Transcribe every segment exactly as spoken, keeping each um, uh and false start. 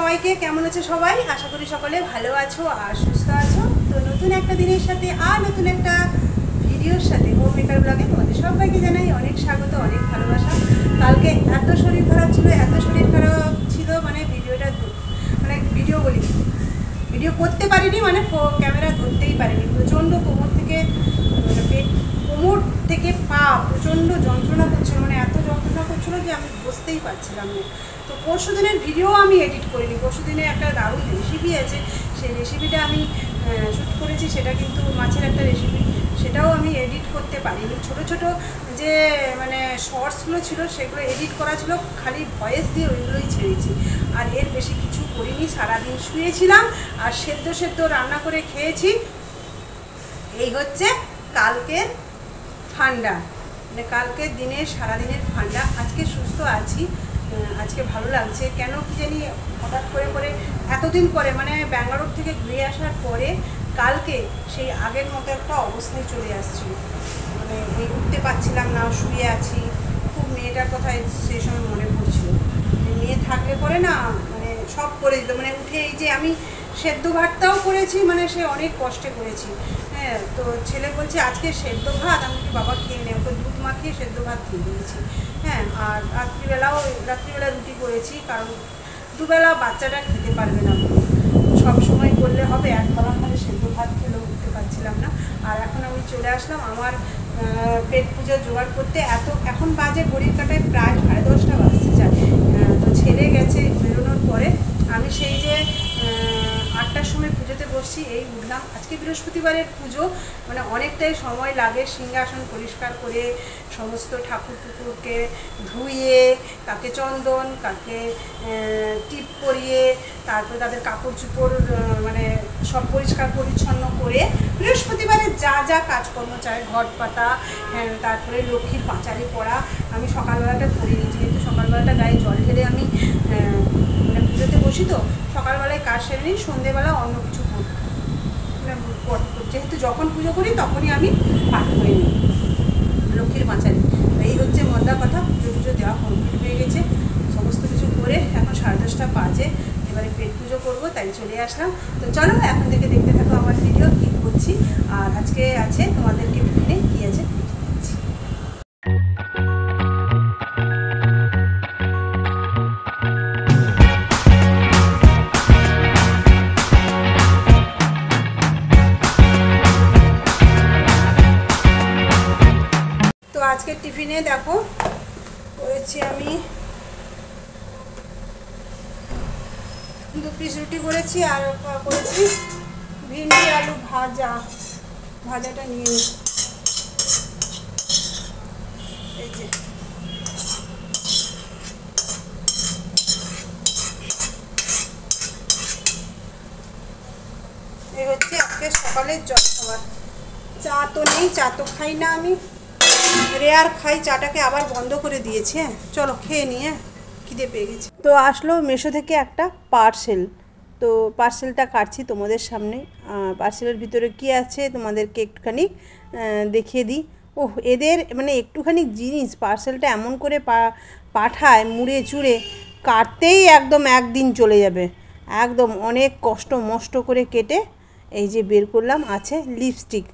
সবাইকে, কেমন আছো সবাই? আশা করি সকলে ভালো আছো আর সুস্থ আছো। তো নতুন একটা দিনের সাথে আর নতুন একটা ভিডিওর সাথে হোম মেকার ব্লগে তোমাদের সবাইকে জানাই অনেক স্বাগত, অনেক ভালোবাসা। কালকে এত শরীর খারাপ ছিল, এত শরীর খারাপ ছিল মানে ভিডিওটা মানে ভিডিও বলি ভিডিও করতে পারিনি, মানে ক্যামেরা ধরতেই পারিনি। প্রচণ্ড কোমর থেকে মানে পেট কোমর থেকে পা প্রচণ্ড যন্ত্রণা করছিল, মানে এত যন্ত্রণা করছিলো যে আমি বসতেই পারছিলাম না। তো পরশু দিনের ভিডিও আমি এডিট করিনি। পরশু দিনে একটা দারুণ রেসিপি আছে, সেই রেসিপিটা আমি শ্যুট করেছি, সেটা কিন্তু মাছের একটা রেসিপি, সেটাও আমি এডিট করতে পারিনি। ছোট ছোট যে মানে শর্টসগুলো ছিল সেগুলো এডিট করা ছিল, খালি ভয়েস দিয়ে ওইগুলোই ছেড়েছি, আর এর বেশি কিছু করিনি। সারাদিন শুয়েছিলাম আর সেদ্ধ সেদ্ধ রান্না করে খেয়েছি। এই হচ্ছে কালকের ঠান্ডা, মানে কালকের দিনের সারাদিনের ঠান্ডা। আজকে সুস্থ আছি, আজকে ভালো লাগছে। কেন কি জানি হঠাৎ করে করে এতদিন পরে মানে ব্যাঙ্গালোর থেকে ঘুরে আসার পরে কালকে সেই আগের মতো একটা অবস্থায় চলে আসছিল, মানে এই উঠতে পারছিলাম না, শুয়ে আছি। খুব মেয়েটার কথাই সেই সময় মনে পড়ছিল। মেয়ে থাকলে পরে না মানে সব করে দিত, মানে উঠে এই যে আমি সেদ্ধ ভাতটাও করেছি, মানে সে অনেক কষ্টে করেছি। হ্যাঁ, তো ছেলে বলছে আজকে সেদ্ধ ভাত, আমি কি বাবা খেয়ে নেই, ওকে দুধ মাখিয়ে সেদ্ধ ভাত খেয়ে দিয়েছি। হ্যাঁ, আর রাত্রিবেলাও রাত্রিবেলা রুটি করেছি, কারণ দুবেলা বাচ্চাটা খেতে পারবে না, সব সময় করলে হবে, একবেলা মানে সেদ্ধ ভাত খেলেও উঠতে পারছিলাম না। আর এখন আমি চলে আসলাম আমার পেট পুজো জোগাড় করতে। এত এখন বাজে ঘড়ির কাটায় প্রায় সাড়ে দশটা বাজতে যায়। তো ছেলে গেছে বেরোনোর পরে আমি সেই যে আটটার সময় পুজোতে বসছি, এই উঠলাম। আজকে বৃহস্পতিবারের পুজো, মানে অনেকটাই সময় লাগে সিংহাসন পরিষ্কার করে, সমস্ত ঠাকুর টুকুরকে ধুয়ে, তাকে চন্দন, তাকে টিপ পরিয়ে, তারপরে তাদের কাপড় চোপড় মানে সব পরিষ্কার পরিচ্ছন্ন করে বৃহস্পতিবারের যা যা কাজকর্ম চায়, ঘট পাতা, হ্যাঁ, তারপরে লক্ষ্মীর পাঁচালি পড়া আমি সকালবেলাটা করিনি, যেহেতু সকালবেলাটা গায়ে জল ঢেলে আমি মানে পুজোতে বসি, তো সকালবেলায় কাজ সেরে নিই, সন্ধ্যেবেলা অন্য কিছু করি, যেহেতু যখন পুজো করি তখনই আমি পাঠ করে নিই লক্ষ্মীর পাঁচালি। এই হচ্ছে মন্দা কথা। পুজো পুজো দেওয়া কমপ্লিট হয়ে গেছে, সমস্ত কিছু করে এখন সাড়ে দশটা বাজে, এবারে পেট পুজো করবো, তাই চলে আসলাম। তো চলো এখন থেকে দেখতে থাকো আমার ভিডিও কী করছি। আর আজকে আছে তোমাদেরকে টিফিনে কী আছে দিচ্ছি। তো আজকের টিফিনে দেখো করেছি আমি দু পিস রুটি করেছি, আর করেছি ভিন্ডি আলু ভাজা। ভাজাটা নিয়ে নিই, এই যে এই হচ্ছে আজকে সকালের জলখাবার। চা তো নেই, চা তো খাই না আমি, রেয়ার খাই, চাটাকে আবার বন্ধ করে দিয়েছে। চলো খেয়ে নিয়ে, খিদে পেয়ে গেছে। তো আসলো মেশো থেকে একটা পার্সেল, তো পার্সেলটা কাটছি তোমাদের সামনে। পার্সেলের ভিতরে কি আছে তোমাদেরকে একটুখানি দেখিয়ে দিই। ওহ, এদের মানে একটুখানি জিনিস পার্সেলটা এমন করে পা পাঠায় মুড়ে চুড়ে, কাটতেই একদম একদিন চলে যাবে, একদম অনেক কষ্ট মষ্ট করে কেটে এই যে বের করলাম। আছে লিপস্টিক,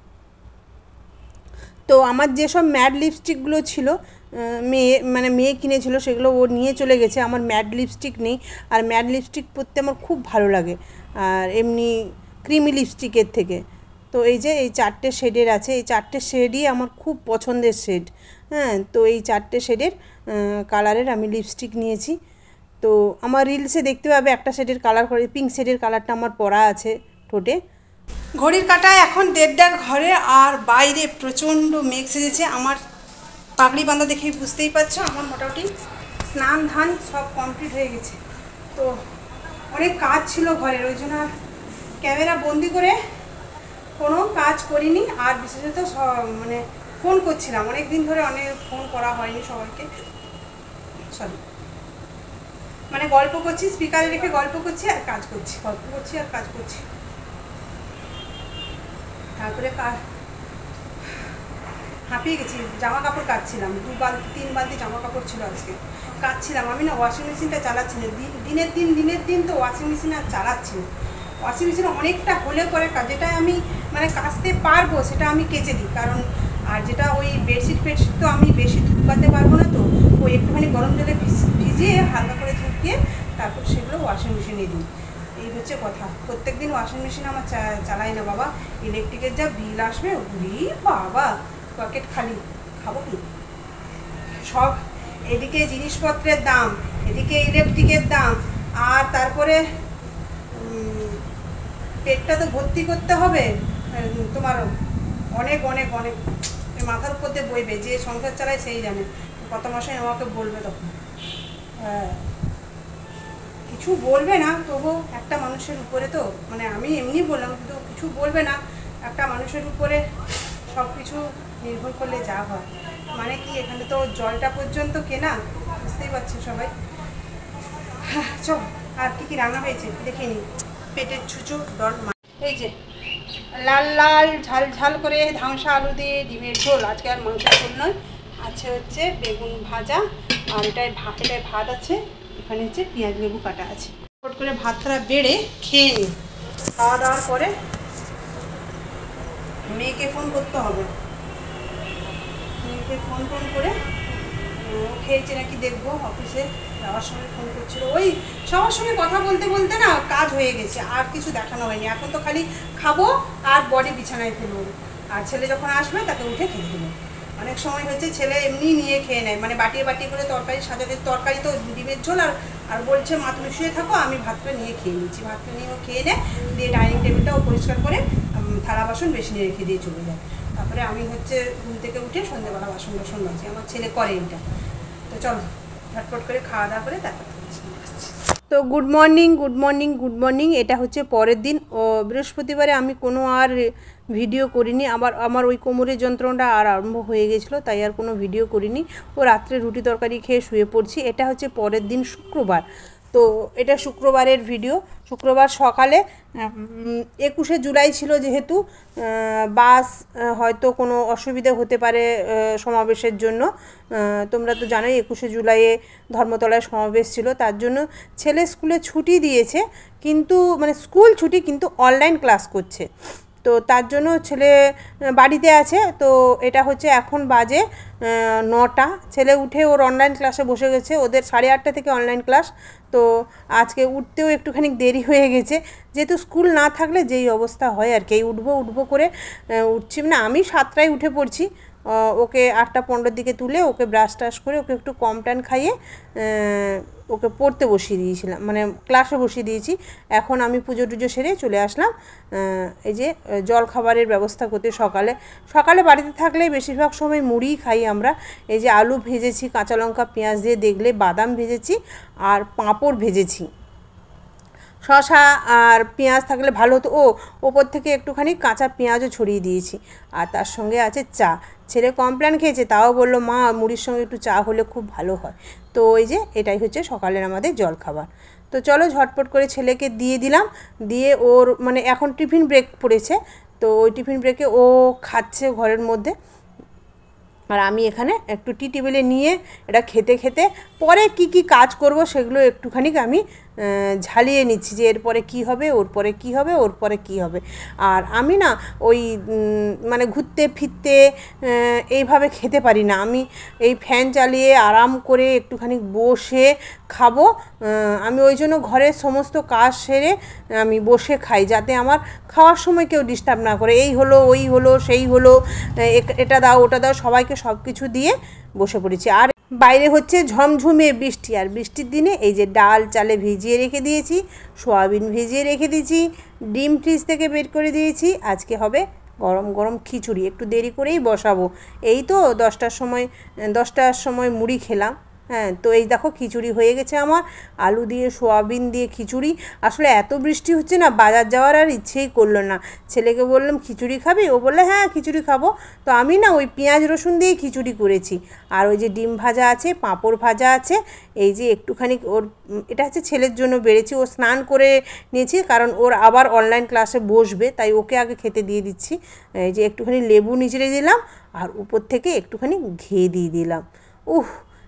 তো আমার যেসব ম্যাট লিপস্টিকগুলো ছিল মেয়ে মানে মেয়ে কিনেছিল, সেগুলো ও নিয়ে চলে গেছে। আমার ম্যাট লিপস্টিক নেই, আর ম্যাট লিপস্টিক পরতে আমার খুব ভালো লাগে, আর এমনি ক্রিমি লিপস্টিকের থেকে। তো এই যে এই চারটে শেডের আছে, এই চারটে শেডই আমার খুব পছন্দের শেড। হ্যাঁ, তো এই চারটে শেডের কালারের আমি লিপস্টিক নিয়েছি। তো আমার রিলসে দেখতে পাবে একটা শেডের কালার করে, পিঙ্ক শেডের কালারটা আমার পরা আছে ঠোঁটে। ঘড়ির কাঁটায় এখন দেড়টার ঘরে, আর বাইরে প্রচণ্ড মেঘ সেজেছে। আমার পাগড়ি বাঁধা দেখেই বুঝতেই পারছো আমার মোটামুটি স্নান ধান সব কমপ্লিট হয়ে গেছে। তো অনেক কাজ ছিল ঘরের, ওই জন্য ক্যামেরা বন্দি করে কোনো কাজ করিনি। আর বিশেষত মানে ফোন করছিলাম অনেক দিন ধরে, অনেক ফোন করা হয়নি সবাইকে, সরি মানে গল্প করছি, স্পিকারে রেখে গল্প করছি আর কাজ করছি, গল্প করছি আর কাজ করছি। তারপরে হাঁপিয়ে গেছি, জামা কাপড় কাচ্ছিলাম, দু বালতি তিন বালতি জামা কাপড় ছিল আজকে, কাচ্ছিলাম। আমি না ওয়াশিং মেশিনটা চালাচ্ছি না, দিনের দিন দিনের দিন তো ওয়াশিং মেশিন আর চালাচ্ছি না। ওয়াশিং মেশিন অনেকটা হলে পরে যেটা আমি মানে কাচতে পারবো সেটা আমি কেচে দিই, কারণ আর যেটা ওই বেডশিট ফেডশিট তো আমি বেশি ধুকাতে পারবো না, তো ওই একটুখানি গরম জলে ভিজিয়ে হালকা করে ধুকিয়ে তারপর সেগুলো ওয়াশিং মেশিনে দিই। এই হচ্ছে কথা। প্রত্যেক দিন ওয়াশিং মেশিন আমার চালাই না বাবা, ইলেকট্রিকের যা বিল আসবে উরি বাবা, পকেট খালি, খাবো কি সব। এদিকে জিনিসপত্রের দাম, এদিকে ইলেকট্রিকের দাম, আর তারপরে পেটটা তো ভর্তি করতে হবে তোমার, অনেক অনেক অনেক মাথার উপর দিয়ে বইবে। যে সংসার চালায় সেই জানে কত মাসে আমাকে বলবে তখন। হ্যাঁ, কিছু বলবে না, তবু একটা মানুষের উপরে তো, মানে আমি এমনি বললাম কিন্তু কিছু বলবে না, একটা মানুষের উপরে সব কিছু নির্ভর করলে যা হয়। মানে কি, এখানে তো জলটা পর্যন্ত কেনা, বুঝতেই পারছি সবাই। হ্যাঁ চল, আর কি কি রান্না হয়েছে দেখে নিই। পেটের ছুঁচো ডট মা, এই যে লাল লাল ঝাল ঝাল করে ধাংসা আলু দিয়ে ডিমের ঝোল। আজকে আর মাংসের ঝোল নয়, আছে হচ্ছে বেগুন ভাজা, আর এটাই ভাত, এটাই ভাত আছে, এখানে হচ্ছে পেঁয়াজ লেবু কাটা আছে। ফট করে ভাতটা বেড়ে খেয়ে নিই। খাওয়া দাওয়ার পরে মেয়েকে ফোন করতে হবে, মেয়েকে ফোন টোন করে ও খেয়েছে নাকি দেখবো। অফিসে যাওয়ার সময় ফোন করছিল, ওই সবার সঙ্গে কথা বলতে বলতে না কাজ হয়ে গেছে, আর কিছু দেখানো হয়নি। এখন তো খালি খাবো আর বডি বিছানায় ফেলবো, আর ছেলে যখন আসবে তাকে উঠে খেয়ে দেবো। অনেক সময় হয়েছে ছেলে এমনি নিয়ে খেয়ে নেয়, মানে বাটিয়ে বাটিয়ে করে তরকারি সাজাতে, তরকারি তো ডিমের ঝোল, আর আর বলছে মা তুমি শুয়ে থাকো, আমি ভাতটা নিয়ে খেয়ে নিচ্ছি। ভাতটা নিয়েও খেয়ে নেয়, দিয়ে ডাইনিং টেবিলটাও পরিষ্কার করে থালা বাসন বেশি নিয়ে রেখে দিয়ে চলে যায়। তারপরে আমি হচ্ছে ঘুম থেকে উঠে সন্ধ্যেবেলা বাসন বাসন মাজি, আমার ছেলে করে এটা। তো চলো ঝটপট করে খাওয়া দাওয়া করে তারপর তো good morning good morning good morning. এটা হচ্ছে পরের দিন, ও বৃহস্পতিবারে আমি কোনো আর ভিডিও করিনি। আবার আমার ওই কোমরের যন্ত্রণাটা আর আরম্ভ হয়ে গেছিলো, তাই আর কোনো ভিডিও করিনি। ও রাত্রে রুটি তরকারি খেয়ে শুয়ে পড়ছি। এটা হচ্ছে পরের দিন শুক্রবার, তো এটা শুক্রবারের ভিডিও। শুক্রবার সকালে একুশে জুলাই ছিল, যেহেতু বাস হয়তো কোনো অসুবিধা হতে পারে সমাবেশের জন্য। তোমরা তো জানোই একুশে জুলাইয়ে ধর্মতলায় সমাবেশ ছিল, তার জন্য ছেলে স্কুলে ছুটি দিয়েছে, কিন্তু মানে স্কুল ছুটি কিন্তু অনলাইন ক্লাস করছে, তো তার জন্য ছেলে বাড়িতে আছে। তো এটা হচ্ছে এখন বাজে নটা, ছেলে উঠে ওর অনলাইন ক্লাসে বসে গেছে। ওদের সাড়ে আটটা থেকে অনলাইন ক্লাস, তো আজকে উঠতেও একটুখানি দেরি হয়ে গেছে, যেহেতু স্কুল না থাকলে যেই অবস্থা হয় আর কি। উঠবো উঠবো করে উঠছি না, আমি সাতটায় উঠে পড়ছি। ওকে আটটা পনেরোর দিকে তুলে ওকে ব্রাশ টাশ করে ওকে একটু কম টান খাইয়ে ওকে পড়তে বসিয়ে দিয়েছিলাম, মানে ক্লাসে বসিয়ে দিয়েছি। এখন আমি পুজো টুজো সেরে চলে আসলাম এই যে জল খাবারের ব্যবস্থা করতে। সকালে সকালে বাড়িতে থাকলে বেশিরভাগ সময় মুড়িই খাই আমরা। এই যে আলু ভেজেছি কাঁচা লঙ্কা পেঁয়াজ দিয়ে, দেখলে বাদাম ভেজেছি, আর পাঁপড় ভেজেছি। শসা আর পেঁয়াজ থাকলে ভালো হতো। ও ওপর থেকে একটুখানি কাঁচা পেঁয়াজও ছড়িয়ে দিয়েছি, আর তার সঙ্গে আছে চা। ছেলে কমপ্লেন খেয়েছে, তাও বললো মা মুড়ির সঙ্গে একটু চা হলে খুব ভালো হয়। তো ওই যে এটাই হচ্ছে সকালের আমাদের জলখাবার। তো চলো ঝটপট করে ছেলেকে দিয়ে দিলাম, দিয়ে ওর মানে এখন টিফিন ব্রেক পড়েছে, তো ওই টিফিন ব্রেকে ও খাচ্ছে ঘরের মধ্যে, আর আমি এখানে একটু টি টেবিলে নিয়ে এটা খেতে খেতে পরে কি কি কাজ করব সেগুলো একটুখানি আমি ঝালিয়ে নিচ্ছি, যে এরপরে কি হবে, ওর পরে কি হবে, ওর পরে কি হবে। আর আমি না ওই মানে ঘুরতে ফিরতে এইভাবে খেতে পারি না, আমি এই ফ্যান চালিয়ে আরাম করে একটুখানি বসে খাবো। আমি ওই জন্য ঘরের সমস্ত কাজ সেরে আমি বসে খাই, যাতে আমার খাওয়ার সময় কেউ ডিস্টার্ব না করে। এই হলো ওই হলো সেই হলো, এটা দাও ওটা দাও, সবাইকে সব কিছু দিয়ে বসে পড়েছি। আর বাইরে হচ্ছে ঝমঝমে বৃষ্টি, আর বৃষ্টির দিনে এই যে ডাল চালে ভিজিয়ে রেখে দিয়েছি, সয়াবিন ভিজিয়ে রেখে দিয়েছি, ডিম ফ্রিজ থেকে বের করে দিয়েছি। আজকে হবে গরম গরম খিচুড়ি, একটু দেরি করেই বসাবো। এই তো দশটার সময় দশটার সময় মুড়ি খেলাম। হ্যাঁ, তো এই দেখো খিচুড়ি হয়ে গেছে আমার, আলু দিয়ে সয়াবিন দিয়ে খিচুড়ি। আসলে এত বৃষ্টি হচ্ছে না, বাজার যাওয়ার আর ইচ্ছেই করলো না। ছেলেকে বললাম খিচুড়ি খাবি, ও বললে হ্যাঁ খিচুড়ি খাবো। তো আমি না ওই পেঁয়াজ রসুন দিয়েই খিচুড়ি করেছি, আর ওই যে ডিম ভাজা আছে, পাঁপড় ভাজা আছে। এই যে একটুখানি ওর, এটা হচ্ছে ছেলের জন্য বেড়েছি, ও স্নান করে নিয়েছি, কারণ ওর আবার অনলাইন ক্লাসে বসবে, তাই ওকে আগে খেতে দিয়ে দিচ্ছি। এই যে একটুখানি লেবু নিচড়ে দিলাম, আর উপর থেকে একটুখানি ঘি দিয়ে দিলাম। উহ,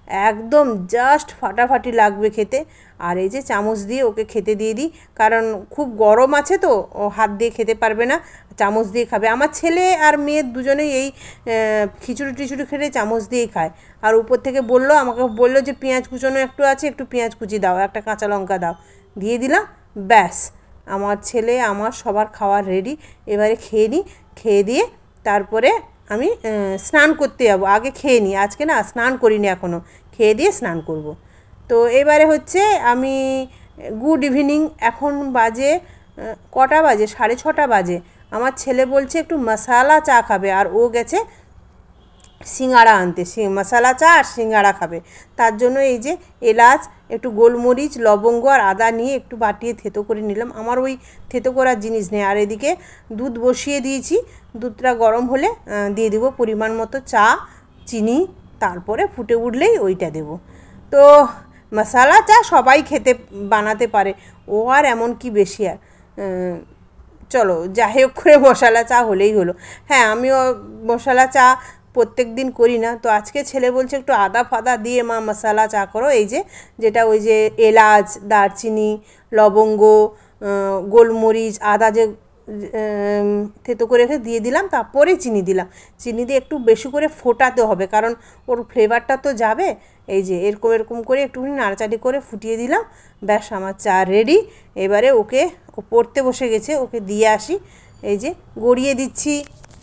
একদম জাস্ট ফাটাফাটি লাগবে খেতে। আর এই যে চামচ দিয়ে ওকে খেতে দিয়ে দিই, কারণ খুব গরম আছে তো ও হাত দিয়ে খেতে পারবে না, চামচ দিয়ে খাবে। আমার ছেলে আর মেয়ের দুজনেই এই খিচুড়ি টিচুড়ি খেলে চামচ দিয়েই খায়। আর উপর থেকে বললো, আমাকে বললো যে পেঁয়াজ কুচোনো একটু আছে, একটু পেঁয়াজ কুচি দাও, একটা কাঁচা লঙ্কা দাও, দিয়ে দিলাম, ব্যাস আমার ছেলে আমার সবার খাওয়ার রেডি। এবারে খেয়ে নিই, খেয়ে দিয়ে তারপরে আমি স্নান করতে যাবো। আগে খেয়ে নিই, আজকে না স্নান করিনি এখনও, খেয়ে দিয়ে স্নান করব। তো এবারে হচ্ছে আমি গুড ইভিনিং, এখন বাজে কটা বাজে, সাড়ে ছটা বাজে। আমার ছেলে বলছে একটু মশালা চা খাবে, আর ও গেছে সিঙ্গাড়া আনতে, মশালা চা আর সিঙ্গাড়া খাবে। তার জন্য এই যে এলাচ, একটু গোলমরিচ, লবঙ্গ আর আদা নিয়ে একটু বাটিয়ে থেতো করে নিলাম। আমার ওই থেতো করার জিনিস নেই। আর এদিকে দুধ বসিয়ে দিয়েছি, দুধটা গরম হলে দিয়ে দেবো পরিমাণ মতো চা, চিনি, তারপরে ফুটে উঠলেই ওইটা দেব। তো মশালা চা সবাই খেতে বানাতে পারে, ও আর এমন কি বেশি আর, চলো যাই হোক করে মশালা চা হলেই হলো। হ্যাঁ, আমিও মশালা চা প্রত্যেক দিন করি না, তো আজকে ছেলে বলছে একটু আদা ফাদা দিয়ে মা মশালা চা করো। এই যে যেটা ওই যে এলাচ, দারচিনি, লবঙ্গ, গোলমরিচ, আদা যে থেতো করে রেখে দিয়ে দিলাম, তারপরে চিনি দিলাম। চিনি দিয়ে একটু বেশি করে ফোটাতে হবে, কারণ ওর ফ্লেভারটা তো যাবে। এই যে এরকম এরকম করে একটুখানি নাড়াচাড়ি করে ফুটিয়ে দিলাম, ব্যাস আমার চা রেডি। এবারে ওকে, ও পড়তে বসে গেছে, ওকে দিয়ে আসি। এই যে গড়িয়ে দিচ্ছি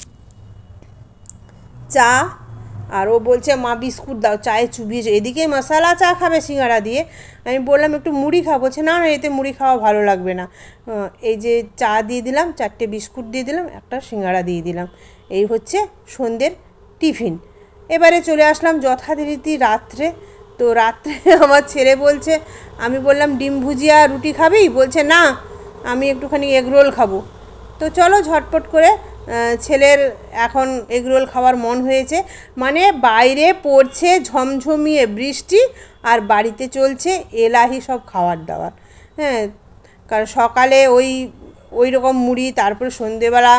চা, আর ও বলছে মা বিস্কুট দাও, চায়ে চুবিয়েছে। এদিকে মশালা চা খাবে সিঙ্গাড়া দিয়ে, আমি বললাম একটু মুড়ি খাবো, বলছে না না এতে মুড়ি খাওয়া ভালো লাগবে না। এই যে চা দিয়ে দিলাম, চারটে বিস্কুট দিয়ে দিলাম, একটা সিঙ্গাড়া দিয়ে দিলাম। এই হচ্ছে সন্ধ্যের টিফিন। এবারে চলে আসলাম যথারীতি রাত্রে। তো রাত্রে আমার ছেলে বলছে, আমি বললাম ডিম ভুজিয়া রুটি খাবি, বলছে না আমি একটুখানি এগরোল খাবো। তো চলো ঝটপট করে, ছেলের এখন এগরোল খাওয়ার মন হয়েছে। মানে বাইরে পড়ছে ঝমঝমিয়ে বৃষ্টি, আর বাড়িতে চলছে এলাহি সব খাবার দাবার। হ্যাঁ, কারণ সকালে ওই ওই রকম মুড়ি, তারপরে সন্ধেবেলা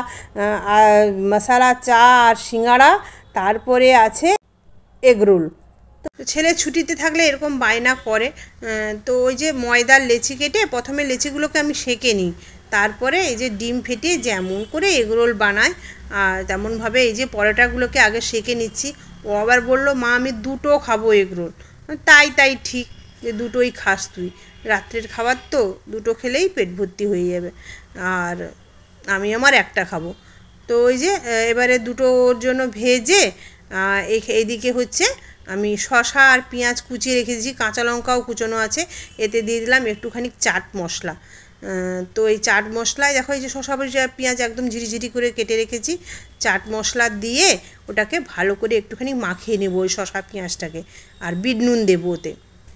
মশালা চা আর সিঙ্গাড়া, তারপরে আছে এগরোল। তো ছেলে ছুটিতে থাকলে এরকম বায়না করে। তো ওই যে ময়দার লেচি কেটে প্রথমে লেচিগুলোকে আমি সেঁকে নিই, তারপরে এই যে ডিম ফেটিয়ে যেমন করে এগরোল বানায় আর তেমনভাবে এই যে পরোটাগুলোকে আগে সেঁকে নিচ্ছি। ও আবার বলল মা আমি দুটো খাবো এগরোল। তাই তাই ঠিক, যে দুটোই খাস তুই, রাত্রের খাবার তো দুটো খেলেই পেট ভর্তি হয়ে যাবে, আর আমি আমার একটা খাবো। তো ওই যে এবারে দুটো ওর জন্য ভেজে, এইদিকে হচ্ছে আমি শসা আর পেঁয়াজ কুচিয়ে রেখেছি, কাঁচা লঙ্কাও কুচোনো আছে, এতে দিয়ে দিলাম একটুখানি চাট মশলা। তো এই চাট মশলায় দেখো, এই যে শসা পেঁয়াজ একদম ঝিরিঝিরি করে কেটে রেখেছি, চাট মশলা দিয়ে ওটাকে ভালো করে একটুখানি মাখিয়ে নেবো ওই শসা পেঁয়াজটাকে, আর বিট নুন দেবো ওতে,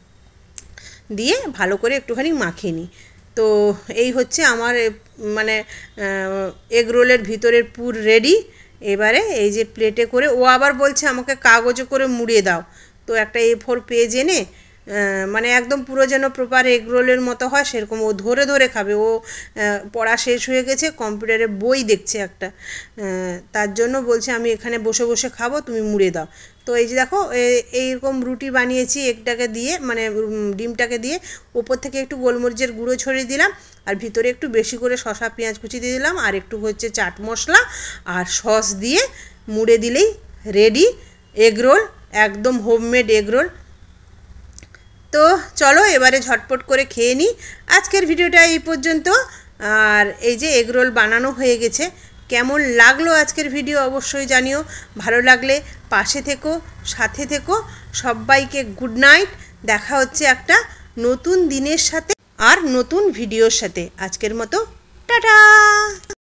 দিয়ে ভালো করে একটুখানি মাখিয়ে নিই। তো এই হচ্ছে আমার মানে এগরোলের ভিতরের পুর রেডি। এবারে এই যে প্লেটে করে, ও আবার বলছে আমাকে কাগজে করে মুড়িয়ে দাও। তো একটা এ ফোর পেজ এনে, মানে একদম পুরো যেন প্রপার এগরোলের মতো হয় সেরকম ও ধরে ধরে খাবে। ও পড়া শেষ হয়ে গেছে, কম্পিউটারে বই দেখছে একটা, তার জন্য বলছে আমি এখানে বসে বসে খাবো, তুমি মুড়ে দাও। তো এই যে দেখো এইরকম রুটি বানিয়েছি এগটাকে দিয়ে, মানে ডিমটাকে দিয়ে, ওপর থেকে একটু গোলমরিচের গুঁড়ো ছড়িয়ে দিলাম, আর ভিতরে একটু বেশি করে শসা পেঁয়াজ কুচি দিয়ে দিলাম, আর একটু হচ্ছে চাট মশলা আর সস দিয়ে মুড়ে দিলেই রেডি এগরোল, একদম হোমমেড এগরোল। তো চলো এবারে ঝটপট করে খেয়ে নিই। আজকের ভিডিওটা এই পর্যন্ত। আর এই যে এগরোল বানানো হয়ে গেছে, কেমন লাগলো আজকের ভিডিও অবশ্যই জানিও। ভালো লাগলে পাশে থেকো, সাথে থেকো। সবাইকে গুড নাইট। দেখা হচ্ছে একটা নতুন দিনের সাথে আর নতুন ভিডিওর সাথে। আজকের মতো টাটা।